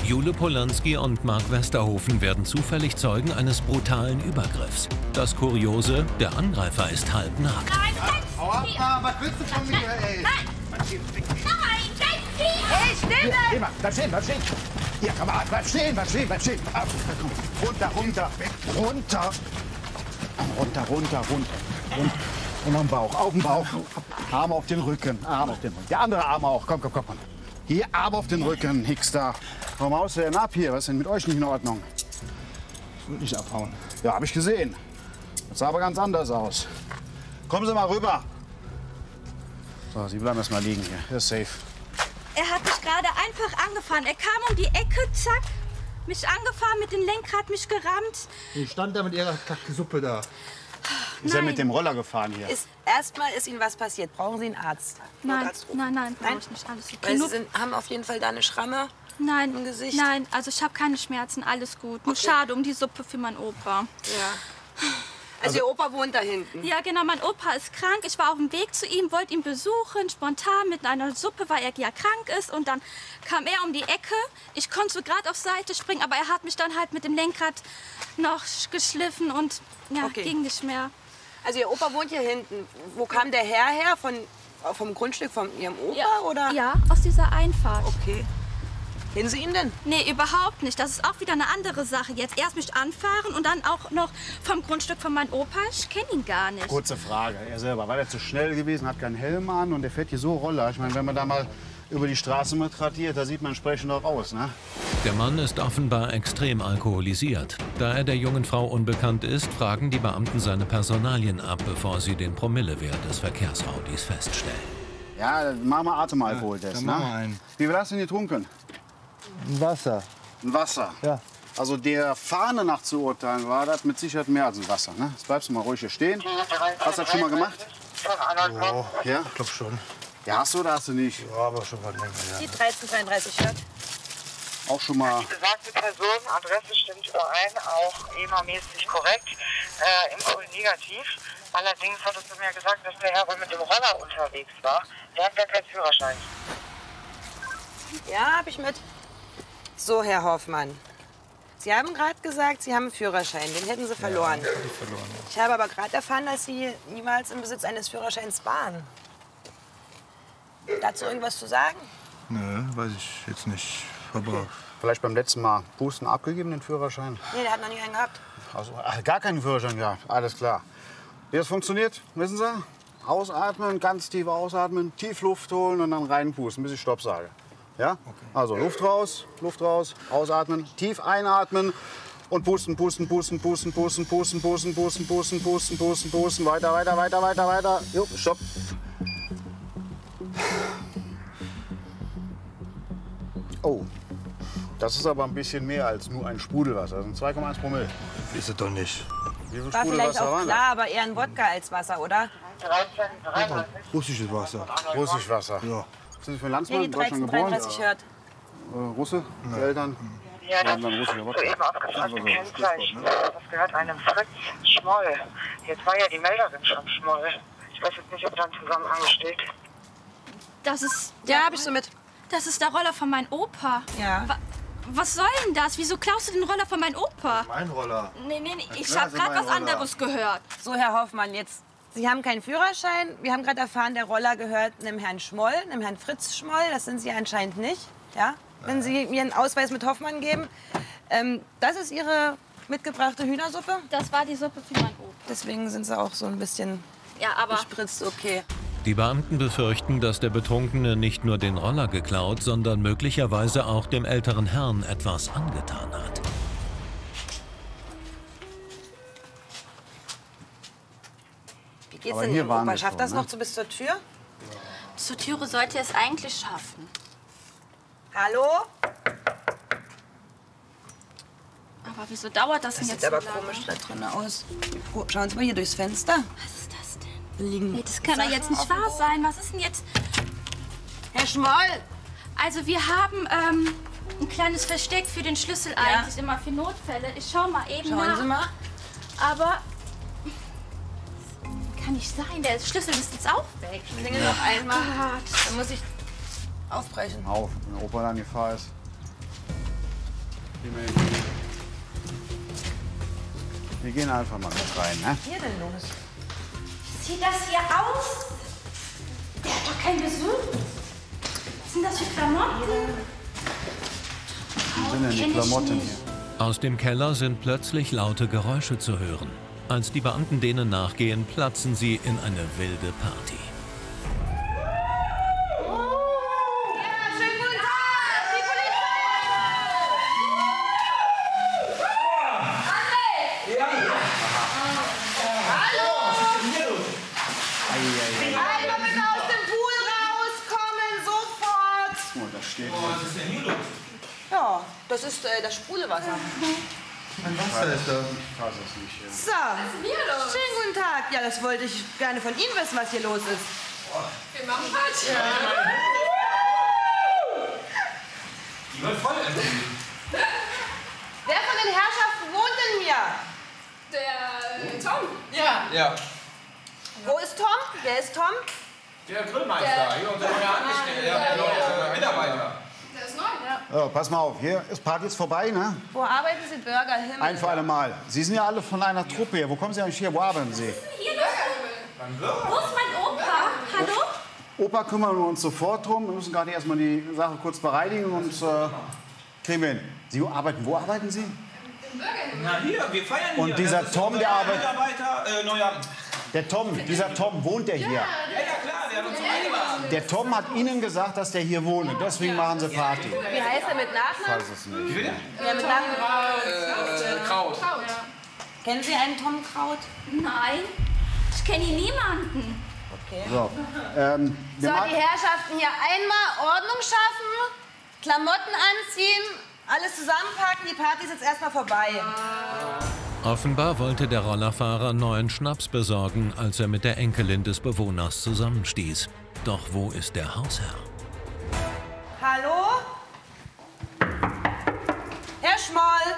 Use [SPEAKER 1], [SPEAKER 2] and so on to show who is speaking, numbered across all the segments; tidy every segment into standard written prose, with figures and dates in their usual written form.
[SPEAKER 1] Jule Polanski und Mark Westerhofen werden zufällig Zeugen eines brutalen Übergriffs. Das Kuriose, der Angreifer ist halbnackt.
[SPEAKER 2] Nein, hau ab, was willst du von mir, ey?
[SPEAKER 3] Nein! Hey, still!
[SPEAKER 2] Hier, bleib stehen, bleib stehen. Hier, Kamerad, bleib stehen, bleib stehen, bleib stehen. Runter, runter, runter. Runter, runter, runter. Und auf den Bauch. Arme auf den Rücken, Arme auf den Rücken. Der andere Arm auch, komm. Hier, Arm auf den Rücken, Hickster. Warum haust du denn ab hier? Was ist denn mit euch nicht in Ordnung?
[SPEAKER 4] Ich will nicht abhauen.
[SPEAKER 2] Ja, hab ich gesehen. Das sah aber ganz anders aus. Kommen Sie mal rüber. So, Sie bleiben erst mal liegen hier. Er ist safe.
[SPEAKER 5] Er hat mich gerade einfach angefahren. Er kam um die Ecke, zack, mich angefahren, mit dem Lenkrad mich gerammt.
[SPEAKER 4] Ich stand da mit Ihrer Kacke Suppe da.
[SPEAKER 2] Ist er mit dem Roller gefahren hier?
[SPEAKER 6] Erstmal ist Ihnen was passiert. Brauchen Sie einen Arzt?
[SPEAKER 5] Nein, brauche ich nicht. Alles okay.
[SPEAKER 6] Weil Sie haben auf jeden Fall da eine Schramme im Gesicht.
[SPEAKER 5] Nein, also ich habe keine Schmerzen, alles gut. Nur schade um die Suppe für meinen Opa.
[SPEAKER 6] Ja. Also Ihr Opa wohnt da hinten?
[SPEAKER 5] Ja, genau, mein Opa ist krank. Ich war auf dem Weg zu ihm, wollte ihn besuchen, spontan mit einer Suppe, weil er ja krank ist. Und dann kam er um die Ecke. Ich konnte so gerade auf Seite springen, aber er hat mich dann halt mit dem Lenkrad noch geschliffen und ja, ging nicht mehr.
[SPEAKER 6] Also Ihr Opa wohnt hier hinten. Wo kam der Herr her? Vom Grundstück von Ihrem Opa,
[SPEAKER 5] ja,
[SPEAKER 6] oder?
[SPEAKER 5] Ja, aus dieser Einfahrt.
[SPEAKER 6] Okay. Kennen Sie ihn denn?
[SPEAKER 5] Nee, überhaupt nicht. Das ist auch wieder eine andere Sache jetzt. Erst mich anfahren und dann auch noch vom Grundstück von meinem Opa. Ich kenne ihn gar nicht.
[SPEAKER 2] Kurze Frage. Er selber, war der zu schnell gewesen, hat keinen Helm an und der fährt hier so Roller. Ich meine, wenn man da mal über die Straße mit radiert, da sieht man entsprechend auch aus, ne?
[SPEAKER 1] Der Mann ist offenbar extrem alkoholisiert. Da er der jungen Frau unbekannt ist, fragen die Beamten seine Personalien ab, bevor sie den Promillewert des Verkehrsraudis feststellen.
[SPEAKER 2] Ja, machen wir Atemalkoholtest,
[SPEAKER 4] Ja,
[SPEAKER 2] ne?
[SPEAKER 4] mach mal einen.
[SPEAKER 2] Wie viel hast du denn getrunken?
[SPEAKER 4] Ein Wasser.
[SPEAKER 2] Ein Wasser?
[SPEAKER 4] Ja.
[SPEAKER 2] Also der Fahne nach zu urteilen war das mit Sicherheit mehr als ein Wasser, ne? Jetzt bleibst du mal ruhig hier stehen. Hast du das schon mal gemacht?
[SPEAKER 4] Oh,
[SPEAKER 2] Ja?
[SPEAKER 4] ich glaube schon.
[SPEAKER 2] Ja, hast du oder hast du nicht?
[SPEAKER 4] Ja, aber schon was länger, ja.
[SPEAKER 6] Die 1333 hört.
[SPEAKER 2] Auch schon mal.
[SPEAKER 7] Die besagte Person, Adresse stimmt überein, auch EMA-mäßig korrekt, Impfung negativ. Allerdings hattest du mir gesagt, dass der Herr wohl mit dem Roller unterwegs war. Der hat gar keinen Führerschein.
[SPEAKER 6] Ja, habe ich mit. So, Herr Hoffmann. Sie haben gerade gesagt, Sie haben einen Führerschein. Den hätten Sie verloren.
[SPEAKER 4] Ja, ich verloren.
[SPEAKER 6] Ich habe aber gerade erfahren, dass Sie niemals im Besitz eines Führerscheins waren. Dazu irgendwas zu sagen?
[SPEAKER 4] Nö, weiß ich jetzt nicht. Aber
[SPEAKER 2] Vielleicht beim letzten Mal Pusten abgegeben, den Führerschein?
[SPEAKER 6] Nee, der hat noch nie einen gehabt.
[SPEAKER 2] Also, gar keinen Führerschein gehabt. Alles klar. Wie das funktioniert, wissen Sie? Ausatmen, ganz tief ausatmen, tief Luft holen und dann reinpusten, bis ich Stopp sage. Ja? Okay. Also Luft raus, ausatmen, tief einatmen und pusten, pusten, pusten, pusten, pusten, pusten, pusten, pusten, pusten, pusten, pusten, pusten, weiter, weiter, weiter, weiter, weiter. Jo, Stopp. Oh, das ist aber ein bisschen mehr als nur ein Sprudelwasser. Das sind 2,1 Promille.
[SPEAKER 4] ist es doch nicht.
[SPEAKER 2] Wie viel
[SPEAKER 6] War vielleicht
[SPEAKER 2] Sprudelwasser
[SPEAKER 6] auch
[SPEAKER 2] waren
[SPEAKER 6] klar, aber eher ein Wodka als Wasser, oder?
[SPEAKER 7] 1333.
[SPEAKER 4] Russisches Wasser.
[SPEAKER 2] das? Russischwasser.
[SPEAKER 4] Ja.
[SPEAKER 2] Sind Sie für einen
[SPEAKER 6] Nee,
[SPEAKER 2] Landsmann
[SPEAKER 6] die
[SPEAKER 2] in Deutschland geboren?
[SPEAKER 6] 1333 hört.
[SPEAKER 2] Russe? Die Eltern?
[SPEAKER 7] Ja, das
[SPEAKER 2] dann russischer
[SPEAKER 7] ist
[SPEAKER 2] Wodka.
[SPEAKER 7] soeben abgefragte Kennzeichen. Das gehört einem Fritz Schmoll. Jetzt war ja die Melderin schon Schmoll. Ich weiß jetzt nicht, ob da ein Zusammenhang besteht.
[SPEAKER 5] Das ist...
[SPEAKER 6] Ja, habe ich so mit.
[SPEAKER 5] Das ist der Roller von meinem Opa.
[SPEAKER 6] Ja.
[SPEAKER 5] Was soll denn das? Wieso klaust du den Roller von meinem Opa?
[SPEAKER 4] Mein Roller.
[SPEAKER 5] Nee, ich
[SPEAKER 4] klar,
[SPEAKER 5] habe
[SPEAKER 4] sind
[SPEAKER 5] gerade
[SPEAKER 4] mein
[SPEAKER 5] was
[SPEAKER 4] Roller.
[SPEAKER 5] anderes gehört.
[SPEAKER 6] So, Herr Hoffmann, jetzt. Sie haben keinen Führerschein. Wir haben gerade erfahren, der Roller gehört einem Herrn Schmoll, einem Herrn Fritz Schmoll. Das sind Sie anscheinend nicht. Ja? Wenn Sie mir einen Ausweis mit Hoffmann geben. Das ist Ihre mitgebrachte Hühnersuppe.
[SPEAKER 5] Das war die Suppe für meinen Opa.
[SPEAKER 6] Deswegen sind Sie auch so ein bisschen
[SPEAKER 5] Ja, aber...
[SPEAKER 6] gespritzt. Okay.
[SPEAKER 1] Die Beamten befürchten, dass der Betrunkene nicht nur den Roller geklaut, sondern möglicherweise auch dem älteren Herrn etwas angetan hat.
[SPEAKER 6] Wie geht's
[SPEAKER 2] Aber
[SPEAKER 6] denn
[SPEAKER 2] hier
[SPEAKER 6] Ihrem
[SPEAKER 2] waren
[SPEAKER 6] Opa?
[SPEAKER 2] wir
[SPEAKER 6] Schafft
[SPEAKER 2] schon,
[SPEAKER 6] das
[SPEAKER 2] ne?
[SPEAKER 6] noch bis zur Tür?
[SPEAKER 5] Zur Türe sollte er es eigentlich schaffen.
[SPEAKER 6] Hallo?
[SPEAKER 5] Aber wieso dauert das,
[SPEAKER 6] Das
[SPEAKER 5] denn jetzt
[SPEAKER 6] sieht aber
[SPEAKER 5] so lange?
[SPEAKER 6] komisch da drin aus. Schauen Sie mal hier durchs Fenster.
[SPEAKER 5] Was ist das denn?
[SPEAKER 6] Da liegen
[SPEAKER 5] Nee, das kann doch
[SPEAKER 6] Sachen
[SPEAKER 5] jetzt nicht
[SPEAKER 6] auf dem
[SPEAKER 5] wahr
[SPEAKER 6] Boden.
[SPEAKER 5] sein. Was ist denn jetzt...
[SPEAKER 6] Herr Schmoll!
[SPEAKER 5] Also wir haben ein kleines Versteck für den Schlüssel eigentlich, immer für Notfälle. Ich schau mal eben
[SPEAKER 6] Schauen
[SPEAKER 5] nach.
[SPEAKER 6] Sie mal.
[SPEAKER 5] Aber... Kann nicht sein, der Schlüssel ist jetzt auch weg.
[SPEAKER 6] Ich klingel noch einmal.
[SPEAKER 5] Gott.
[SPEAKER 6] Dann muss ich aufbrechen.
[SPEAKER 2] Auf, wenn der Opa dann in Gefahr ist. Wir gehen einfach mal rein, ne?
[SPEAKER 6] Was ist hier denn los?
[SPEAKER 5] Sieht das hier aus? Der hat doch keinen Besuch. Was sind das für Klamotten?
[SPEAKER 2] Wie sind denn die Klamotten hier?
[SPEAKER 1] Aus dem Keller sind plötzlich laute Geräusche zu hören. Als die Beamten denen nachgehen, platzen sie in eine wilde Party.
[SPEAKER 6] Ja, das ist das Sprudelwasser.
[SPEAKER 4] Mein Wasser ist da.
[SPEAKER 6] So, schönen guten Tag. Ja, das wollte ich gerne von Ihnen wissen, was hier los ist.
[SPEAKER 3] Wir machen Party.
[SPEAKER 8] Die wird voll empfehlen.
[SPEAKER 6] Wer von den Herrschaften wohnt denn hier?
[SPEAKER 3] Der Tom.
[SPEAKER 8] Ja.
[SPEAKER 6] Wo ist Tom? Wer ist Tom?
[SPEAKER 8] Der Grillmeister, hier unser neuer Angestellter, der Mitarbeiter.
[SPEAKER 3] Der ist neu, ja.
[SPEAKER 2] Oh, pass mal auf, hier ist Party jetzt vorbei, ne?
[SPEAKER 6] Wo arbeiten Sie? Burger Himmel.
[SPEAKER 2] Ein für alle Mal. Sie sind ja alle von einer Truppe hier. Wo kommen Sie eigentlich her? Wo arbeiten Sie?
[SPEAKER 5] Hier, wo ist mein Opa? Hallo?
[SPEAKER 2] Opa kümmern wir uns sofort drum. Wir müssen gerade erstmal die Sache kurz bereinigen und kriegen wir hin. Sie arbeiten, wo arbeiten Sie?
[SPEAKER 8] Na hier, wir feiern hier.
[SPEAKER 2] Und dieser
[SPEAKER 8] Das ist
[SPEAKER 2] Tom, der
[SPEAKER 8] unser
[SPEAKER 2] arbeitet...
[SPEAKER 8] Mitarbeiter, neuer...
[SPEAKER 2] Der Tom, dieser Tom, wohnt der hier?
[SPEAKER 8] Ja, klar, der hat uns eingeladen.
[SPEAKER 2] Der Tom hat Ihnen gesagt, dass der hier wohnt. Und deswegen machen Sie Party.
[SPEAKER 6] Wie heißt er mit Nachnamen?
[SPEAKER 2] Ich weiß es nicht.
[SPEAKER 6] Ja, mit Nachnamen.
[SPEAKER 8] Kraut.
[SPEAKER 6] Kennen Sie einen Tom Kraut?
[SPEAKER 5] Nein, ich kenne hier niemanden.
[SPEAKER 2] So,
[SPEAKER 6] So, die Herrschaften hier einmal Ordnung schaffen, Klamotten anziehen, alles zusammenpacken, die Party ist jetzt erstmal vorbei.
[SPEAKER 1] Offenbar wollte der Rollerfahrer neuen Schnaps besorgen, als er mit der Enkelin des Bewohners zusammenstieß. Doch wo ist der Hausherr?
[SPEAKER 6] Hallo? Herr Schmoll?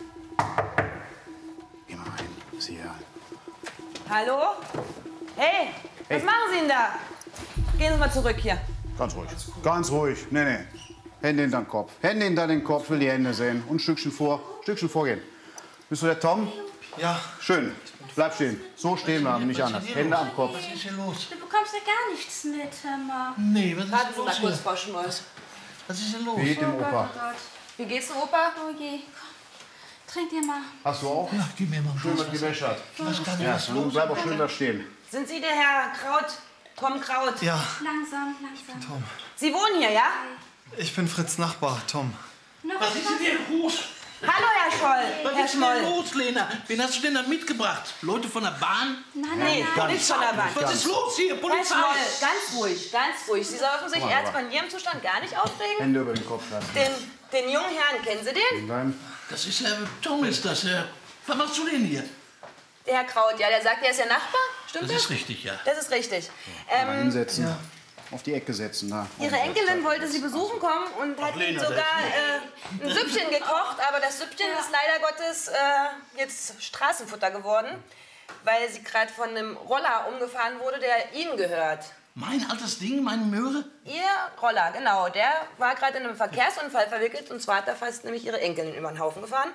[SPEAKER 2] Geh mal rein. Sie hier.
[SPEAKER 6] Hallo? Hey, was machen Sie denn da? Gehen Sie mal zurück hier.
[SPEAKER 2] Ganz ruhig. Ganz ruhig. Nee. Hände hinter den Kopf. Hände hinter den Kopf, will die Hände sehen. Und ein Stückchen vorgehen. Bist du der Tom?
[SPEAKER 4] Ja.
[SPEAKER 2] Schön. Bleib stehen. So stehen wir, nicht anders. Hände am Kopf.
[SPEAKER 4] Was ist hier los?
[SPEAKER 5] Du bekommst ja gar nichts mit, hör mal.
[SPEAKER 4] Nee, was ist
[SPEAKER 6] Warten
[SPEAKER 4] denn
[SPEAKER 6] Sie
[SPEAKER 4] los
[SPEAKER 6] mal kurz,
[SPEAKER 4] hier?
[SPEAKER 6] Frau Schmoll.
[SPEAKER 4] Was ist denn los?
[SPEAKER 2] Wie geht dem Opa?
[SPEAKER 6] Wie geht's dem Opa?
[SPEAKER 5] Oh je, komm. Trink dir mal.
[SPEAKER 2] Hast du auch?
[SPEAKER 4] Ja, gib mir mal
[SPEAKER 2] Schön
[SPEAKER 4] was.
[SPEAKER 2] was gewäschert.
[SPEAKER 4] Ich weiß gar nicht,
[SPEAKER 2] Ja,
[SPEAKER 4] was
[SPEAKER 2] dann
[SPEAKER 4] los
[SPEAKER 2] bleib auch
[SPEAKER 4] ist.
[SPEAKER 2] schön da stehen.
[SPEAKER 6] Sind Sie der Herr Kraut? Tom Kraut?
[SPEAKER 4] Ja,
[SPEAKER 5] Langsam.
[SPEAKER 4] Tom.
[SPEAKER 6] Sie wohnen hier, ja?
[SPEAKER 4] Ich bin Fritz Nachbar, Tom.
[SPEAKER 5] Noch
[SPEAKER 9] Was ist denn hier los?
[SPEAKER 6] Hallo, Herr Scholl.
[SPEAKER 9] Was
[SPEAKER 6] Herr
[SPEAKER 9] ist denn
[SPEAKER 6] Schmoll.
[SPEAKER 9] los, Lena? Wen hast du denn da mitgebracht? Leute von der Bahn?
[SPEAKER 6] Nee, nicht von der Bank.
[SPEAKER 9] Was ist los hier?
[SPEAKER 6] Herr
[SPEAKER 9] Polizei!
[SPEAKER 6] Schmoll, ganz ruhig, ganz ruhig. Sie dürfen sich erstmal in Ihrem Zustand gar nicht aufregen.
[SPEAKER 2] Hände über den Kopf lassen.
[SPEAKER 6] Den jungen Herrn, kennen Sie den?
[SPEAKER 2] Nein.
[SPEAKER 9] Das ist Tom ist das. Was machst du denn hier?
[SPEAKER 6] Der Herr Kraut, ja, der sagt, er ist Ihr Nachbar. Stimmt
[SPEAKER 9] Das
[SPEAKER 6] das?
[SPEAKER 9] ist richtig, ja.
[SPEAKER 6] Das ist richtig.
[SPEAKER 2] Mal hinsetzen. Auf die Ecke setzen. Da.
[SPEAKER 6] Ihre Enkelin wollte Sie besuchen kommen und hat Ihnen sogar ein Süppchen gekocht. Aber das Süppchen ist leider Gottes jetzt Straßenfutter geworden, weil sie gerade von einem Roller umgefahren wurde, der Ihnen gehört.
[SPEAKER 9] Mein altes Ding, meine Möhre?
[SPEAKER 6] Ihr Roller, genau. Der war gerade in einem Verkehrsunfall verwickelt und zwar hat er fast nämlich Ihre Enkelin über den Haufen gefahren.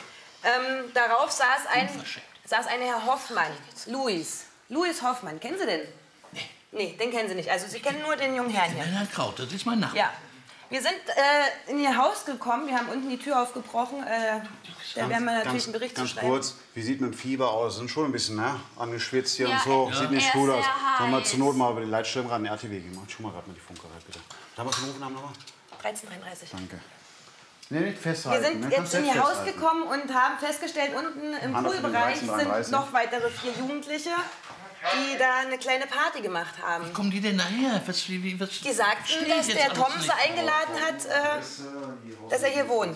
[SPEAKER 6] Darauf saß ein Herr Hoffmann, Louis Hoffmann. Kennen Sie den? Nee, den kennen Sie nicht. Also Sie kennen nur den jungen Herrn hier.
[SPEAKER 9] Nein, Herr Kraut, das ist mein Nachbar.
[SPEAKER 6] Ja. Wir sind in Ihr Haus gekommen. Wir haben unten die Tür aufgebrochen. Da werden wir natürlich einen Bericht zu
[SPEAKER 2] Ganz
[SPEAKER 6] schreiben.
[SPEAKER 2] kurz, wie sieht mit dem Fieber aus? Sind schon ein bisschen angeschwitzt hier
[SPEAKER 5] Ja,
[SPEAKER 2] und so.
[SPEAKER 5] ja.
[SPEAKER 2] Sieht nicht
[SPEAKER 5] Er
[SPEAKER 2] gut
[SPEAKER 5] ist
[SPEAKER 2] aus.
[SPEAKER 5] sehr
[SPEAKER 2] Sollen wir
[SPEAKER 5] heiß.
[SPEAKER 2] zur Not mal über die Leitstelle ran, RTW gehen? Mach schon mal gerade mal die Funkerei, bitte. Da was gerufen haben nochmal?
[SPEAKER 6] 13:33.
[SPEAKER 2] Danke. Nee, nicht
[SPEAKER 6] Wir
[SPEAKER 2] festhalten.
[SPEAKER 6] sind
[SPEAKER 2] ne?
[SPEAKER 6] jetzt
[SPEAKER 2] Kannst
[SPEAKER 6] in Ihr
[SPEAKER 2] selbst
[SPEAKER 6] Haus
[SPEAKER 2] festhalten.
[SPEAKER 6] gekommen und haben festgestellt, unten im
[SPEAKER 2] Anna
[SPEAKER 6] Poolbereich
[SPEAKER 2] 13:33.
[SPEAKER 6] sind noch weitere 4 Jugendliche, die da eine kleine Party gemacht haben.
[SPEAKER 9] Kommen die denn nachher? Was
[SPEAKER 6] Die sagten,
[SPEAKER 9] Verstehe ich
[SPEAKER 6] dass
[SPEAKER 9] jetzt
[SPEAKER 6] der
[SPEAKER 9] alles
[SPEAKER 6] Tom
[SPEAKER 9] nicht.
[SPEAKER 6] sie eingeladen hat, dass er hier wohnt.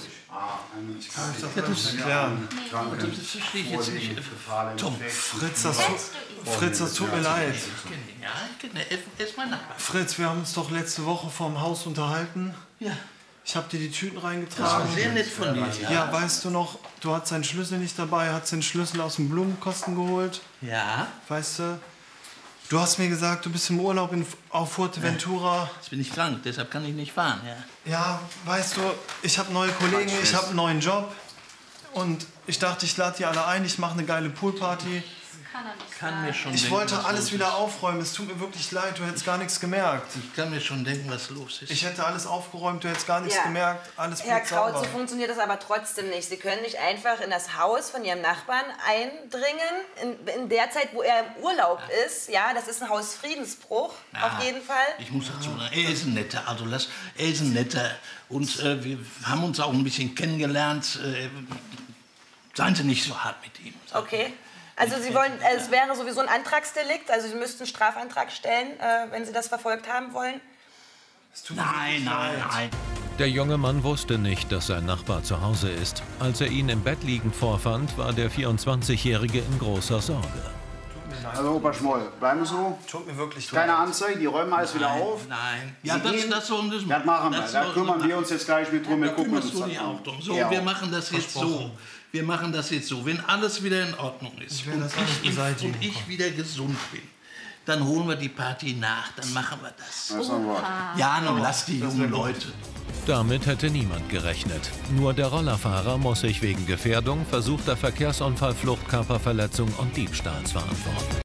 [SPEAKER 4] Ja,
[SPEAKER 9] Das verstehe ich jetzt nicht. Tom,
[SPEAKER 4] Fritz, das tut mir leid.
[SPEAKER 9] ich kenne ihn, ja. Ich kenne ihn. Er ist mein Nachbar.
[SPEAKER 4] Fritz, wir haben uns doch letzte Woche vorm Haus unterhalten.
[SPEAKER 9] Ja.
[SPEAKER 4] Ich habe dir die Tüten
[SPEAKER 9] Das war
[SPEAKER 4] reingetragen.
[SPEAKER 9] sehr nett von dir.
[SPEAKER 4] Ja, weißt du noch, du hattest seinen Schlüssel nicht dabei, hast den Schlüssel aus dem Blumenkosten geholt.
[SPEAKER 9] Ja.
[SPEAKER 4] Weißt du, Du hast mir gesagt, du bist im Urlaub auf Fuerteventura.
[SPEAKER 9] Jetzt bin ich krank, deshalb kann ich nicht fahren. Ja,
[SPEAKER 4] Ja, weißt du, ich habe neue Kollegen, ich habe einen neuen Job. Und ich dachte, ich lade die alle ein, ich mache eine geile Poolparty.
[SPEAKER 9] kann mir schon
[SPEAKER 4] Ich
[SPEAKER 9] denken,
[SPEAKER 4] wollte
[SPEAKER 9] was
[SPEAKER 4] alles
[SPEAKER 9] los
[SPEAKER 4] wieder
[SPEAKER 9] ist.
[SPEAKER 4] aufräumen, es tut mir wirklich leid, du hättest gar nichts gemerkt.
[SPEAKER 9] Ich kann mir schon denken, was los ist.
[SPEAKER 4] Ich hätte alles aufgeräumt, du hättest gar nichts
[SPEAKER 6] Ja.
[SPEAKER 4] gemerkt, alles
[SPEAKER 6] Herr
[SPEAKER 4] blieb
[SPEAKER 6] Kraut, so
[SPEAKER 4] sauber.
[SPEAKER 6] funktioniert das aber trotzdem nicht. Sie können nicht einfach in das Haus von Ihrem Nachbarn eindringen, in der Zeit, wo er im Urlaub ist. Ja, das ist ein Hausfriedensbruch, auf jeden Fall.
[SPEAKER 9] Ich muss dazu sagen, er ist ein netter, also er ist ein netter. Und wir haben uns auch ein bisschen kennengelernt. Seien Sie nicht so hart mit ihm.
[SPEAKER 6] Okay. Also Sie wollen, es wäre sowieso ein Antragsdelikt, also Sie müssten einen Strafantrag stellen, wenn Sie das verfolgt haben wollen.
[SPEAKER 9] Nein.
[SPEAKER 1] Der junge Mann wusste nicht, dass sein Nachbar zu Hause ist. Als er ihn im Bett liegend vorfand, war der 24-Jährige in großer Sorge.
[SPEAKER 2] Also Opa Schmoll, bleiben Sie so.
[SPEAKER 4] Tut mir wirklich
[SPEAKER 2] Keine
[SPEAKER 4] leid.
[SPEAKER 2] Anzeige, die räumen alles wieder auf.
[SPEAKER 9] Nein.
[SPEAKER 2] Sie
[SPEAKER 9] Ja,
[SPEAKER 2] gehen,
[SPEAKER 9] das sollen Sie
[SPEAKER 2] das machen wir.
[SPEAKER 9] das
[SPEAKER 2] Da
[SPEAKER 9] sollen
[SPEAKER 2] kümmern
[SPEAKER 9] Sie
[SPEAKER 2] wir uns jetzt gleich mit drum. Wir
[SPEAKER 9] Da
[SPEAKER 2] gucken uns
[SPEAKER 9] kümmerst du
[SPEAKER 2] das
[SPEAKER 9] dich
[SPEAKER 2] an.
[SPEAKER 9] auch drum. So,
[SPEAKER 2] Ja,
[SPEAKER 9] wir
[SPEAKER 2] auch.
[SPEAKER 9] machen das jetzt so. Wir machen das jetzt so. Wenn alles wieder in Ordnung ist
[SPEAKER 4] Ich will das alles beseitigen.
[SPEAKER 9] und ich wieder gesund bin, dann holen wir die Party nach. Dann machen wir das.
[SPEAKER 2] Das ist ein Wort.
[SPEAKER 9] Ja, nun lass die jungen Leute.
[SPEAKER 1] Damit hätte niemand gerechnet. Nur der Rollerfahrer muss sich wegen Gefährdung, versuchter Verkehrsunfall, Flucht, Körperverletzung und Diebstahls verantworten.